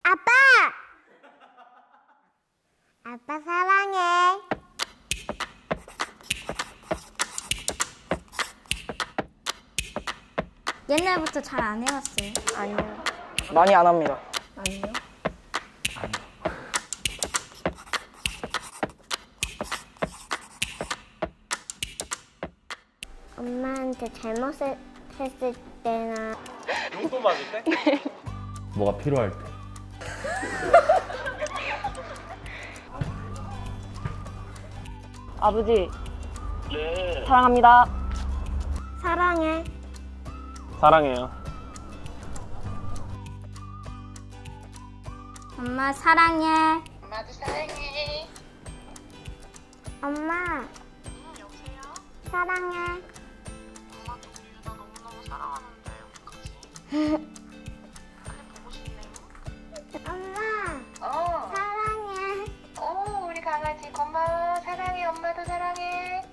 아빠! 아빠 사랑해. 옛날부터 잘 안 해왔어요? 아니요. 많이 안 합니다. 아니요. 엄마한테 잘못했을 때나 용돈 맞을 때? 뭐가 필요할 때. 아버지, 네. 사랑합니다. 사랑해. 사랑해요. 엄마 사랑해. 엄마도 사랑해. 엄마 여보세요? 사랑해. 엄마도 우리 유나 너무너무 사랑하는데 어떡하지? 빨리 보고 싶네요. 엄마 어, 사랑해. 우리 강아지 고마워. 사랑해. 엄마도 사랑해.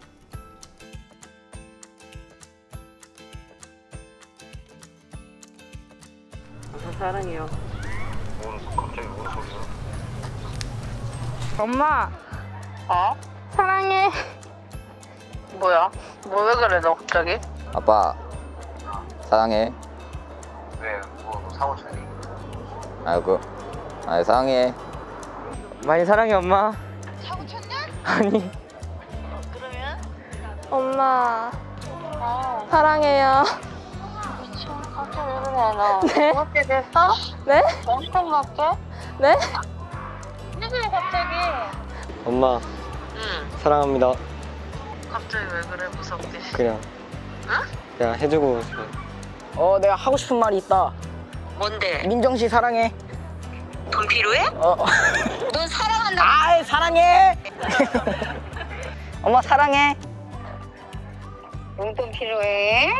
사랑해요. 갑자기 뭔 소리야? 엄마, 어? 사랑해. 뭐야? 뭐 왜 그래 너 갑자기? 아빠 사랑해. 왜? 뭐 사고 쳤니? 아이고 사랑해. 많이 사랑해, 엄마. 사고 쳤냐? 아니, 그러면? 엄마, 어. 사랑해요. 미친. 갑자기 왜 그래 너? 네? 어떻게 됐어? 네? 엄청 먹게? 네? 왜 그래 갑자기? 엄마, 응. 사랑합니다. 갑자기 왜 그래 무섭게? 그냥, 응? 그냥 해주고 싶어. 내가 하고 싶은 말이 있다. 뭔데? 민정 씨 사랑해. 돈 필요해? 넌 사랑한다. 아이, 사랑해. 엄마 사랑해. 용돈 필요해?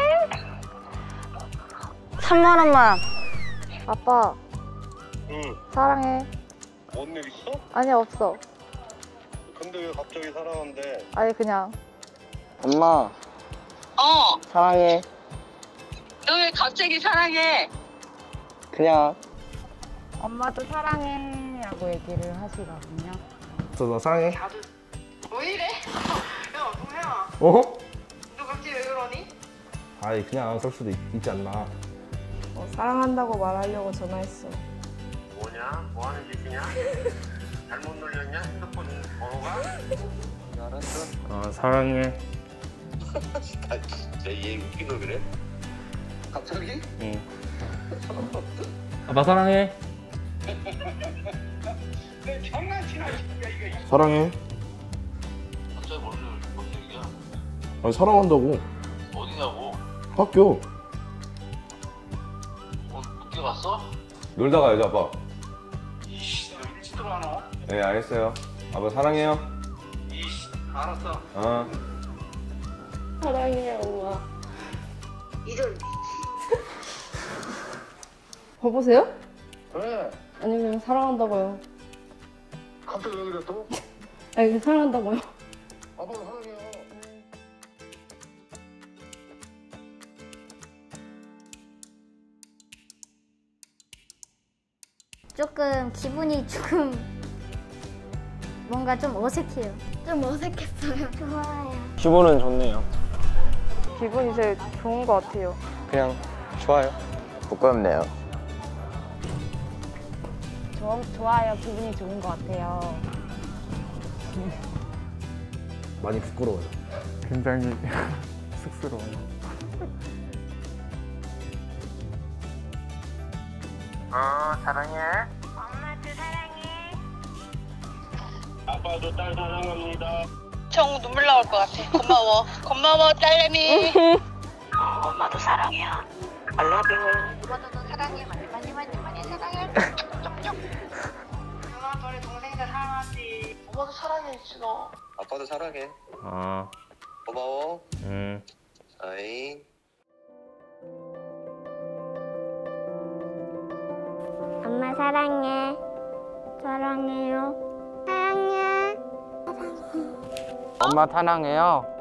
3만 원만. 아빠, 응. 사랑해. 뭔 일 있어? 아니, 없어. 근데 왜 갑자기 사랑한대? 아니, 그냥. 엄마, 사랑해. 너 왜 갑자기 사랑해? 그냥. 엄마도 사랑해라고 얘기를 하시거든요. 너 사랑해? 왜 이래? 야, 동해야. 어? 너 갑자기 왜 그러니? 아이 그냥 안 설 수도 있지 않나. 사랑한다고 말하려고 전화했어. 뭐냐? 뭐 하는 짓이냐? 잘못 눌렸냐? 핸드폰 번호가? 아 사랑해. 아 진짜 얘 웃긴 놈이네? 갑자기? 응. 아빠 사랑해. 내 장난치나 이거. 사랑해. 갑자기 뭔 얘기야? 아니 사랑한다고. 어디냐고? 학교. 늦게 갔어? 놀다 가야지 아빠. 이씨 너 일찍 들어가나? 네 알겠어요. 아빠 사랑해요. 이씨 알았어. 사랑해, 엄마. 이런 봐보세요? 왜? 아니, 그냥 사랑한다고요. 갑자기 왜 그래 또? 아니, 그냥 사랑한다고요. 아빠가 사랑해요. 조금 기분이 조금 뭔가 좀 어색해요. 좀 어색했어요. 좋아요. 기분은 좋네요. 기분이 제일 좋은 것 같아요. 그냥 좋아요. 부끄럽네요. 좋아요. 기분이 좋은 것 같아요. 많이 부끄러워요. 굉장히 쑥스러워요. 사랑해. 엄마도 사랑해. 아빠도 딸 사랑합니다. 정 눈물 나올 것 같아. 고마워. 고마워 딸내미. 엄마도 사랑해요. I love you. 엄마도 너 사랑해. 많이 사랑해. 쪽쪽쪽. 누나 너네 동생들 사랑하지. 엄마도 사랑해야지 너. 아빠도 사랑해. 아. 고마워. 음. 아이. 엄마 사랑해. 사랑해요. 사랑해. 엄마 사랑해요.